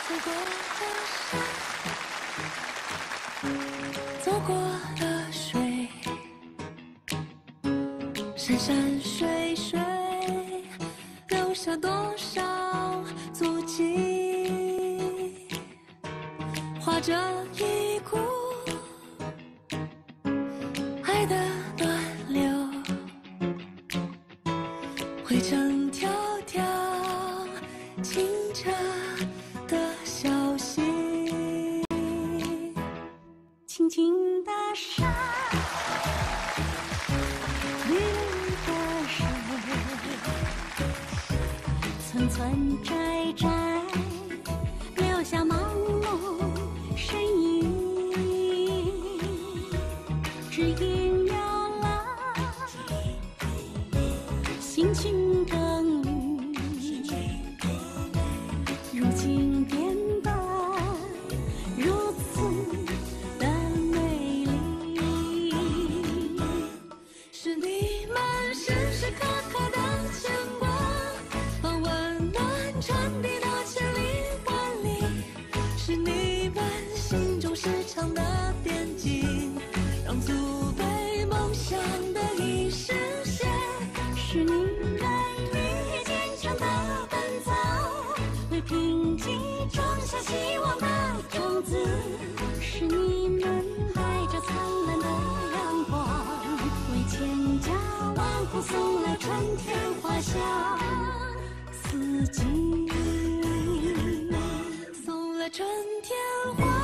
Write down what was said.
走过的山，走过的水，山山水水，留下多少足迹，画着一股爱的暖流，汇成迢迢清澈的小溪。 青青的山，绿绿的水，村村寨寨，留下茫茫身影，指引了辛勤耕耘，如今变得如此的美丽。 是你们时时刻刻的牵挂，把温暖传递到千里万里。是你们心中时常的惦记，让祖辈梦想得以实现。 是你们与坚强的奔走，为贫瘠种下希望的种子。是你们带着灿烂的阳光，为千家万户送来春天花香四季， 送来春天花